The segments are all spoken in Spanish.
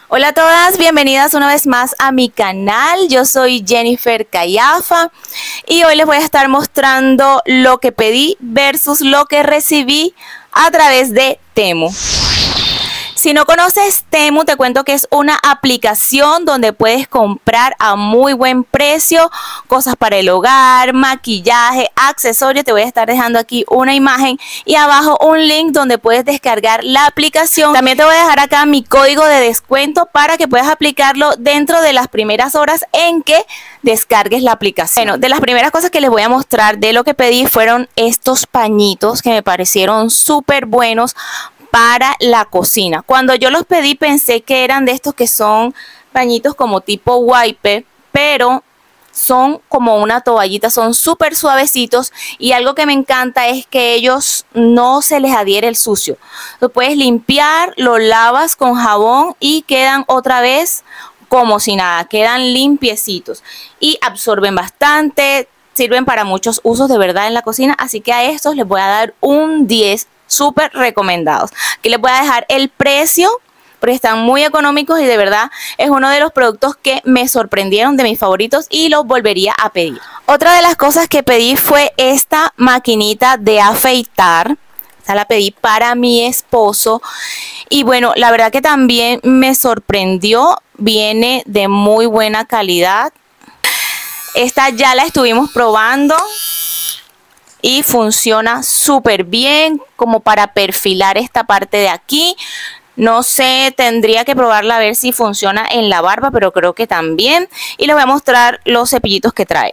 Hola a todas, bienvenidas una vez más a mi canal. Yo soy Jennifer Callafa y hoy les voy a estar mostrando lo que pedí versus lo que recibí a través de Temu. Si no conoces Temu, te cuento que es una aplicación donde puedes comprar a muy buen precio cosas para el hogar, maquillaje, accesorios. Te voy a estar dejando aquí una imagen y abajo un link donde puedes descargar la aplicación. También te voy a dejar acá mi código de descuento para que puedas aplicarlo dentro de las primeras horas en que descargues la aplicación. Bueno, de las primeras cosas que les voy a mostrar de lo que pedí fueron estos pañitos que me parecieron súper buenos para la cocina. Cuando yo los pedí pensé que eran de estos que son pañitos como tipo wipe, pero son como una toallita, son súper suavecitos y algo que me encanta es que ellos no se les adhiere el sucio. Lo puedes limpiar, lo lavas con jabón y quedan otra vez como si nada, quedan limpiecitos y absorben bastante, sirven para muchos usos de verdad en la cocina, así que a estos les voy a dar un 10. Súper recomendados. Aquí les voy a dejar el precio porque están muy económicos y de verdad es uno de los productos que me sorprendieron, de mis favoritos, y los volvería a pedir. Otra de las cosas que pedí fue esta maquinita de afeitar. Esta la pedí para mi esposo y bueno, la verdad que también me sorprendió, viene de muy buena calidad. Esta ya la estuvimos probando y funciona súper bien como para perfilar esta parte de aquí. No sé, tendría que probarla a ver si funciona en la barba, pero creo que también. Y les voy a mostrar los cepillitos que trae.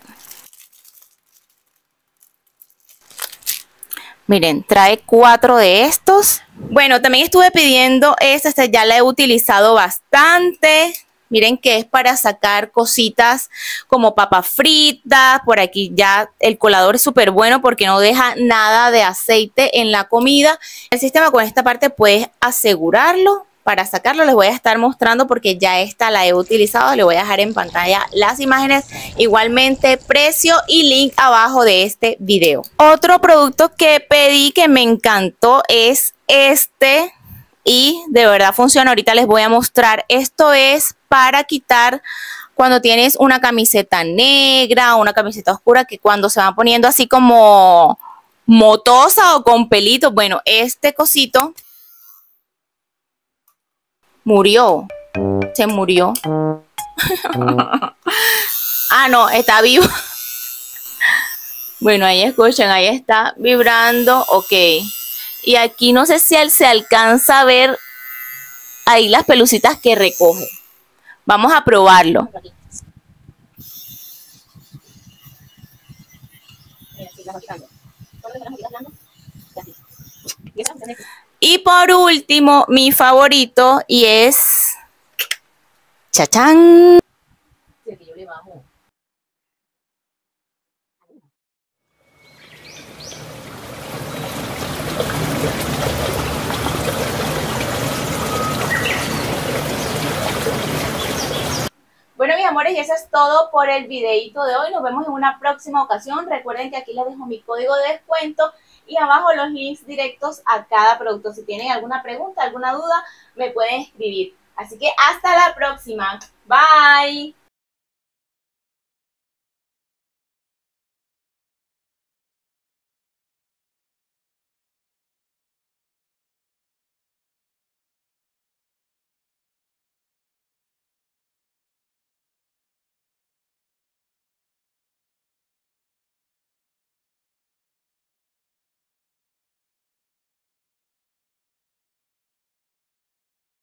Miren, trae 4 de estos. Bueno, también estuve pidiendo esta ya la he utilizado bastante. Miren que es para sacar cositas como papas fritas. Por aquí ya el colador es súper bueno porque no deja nada de aceite en la comida. El sistema con esta parte puedes asegurarlo. Para sacarlo les voy a estar mostrando porque ya esta la he utilizado. Le voy a dejar en pantalla las imágenes, igualmente precio y link abajo de este video. Otro producto que pedí que me encantó es este. Y de verdad funciona, ahorita les voy a mostrar. Esto es para quitar cuando tienes una camiseta negra o una camiseta oscura que cuando se va poniendo así como motosa o con pelitos. Bueno, este cosito murió, se murió. Ah, no, está vivo. Bueno, ahí escuchan, ahí está vibrando, ok. Y aquí no sé si se alcanza a ver ahí las pelucitas que recoge. Vamos a probarlo. Y por último, mi favorito, y es ¡chachán! Bueno, mis amores, y eso es todo por el videito de hoy. Nos vemos en una próxima ocasión. Recuerden que aquí les dejo mi código de descuento y abajo los links directos a cada producto. Si tienen alguna pregunta, alguna duda, me pueden escribir. Así que hasta la próxima. Bye.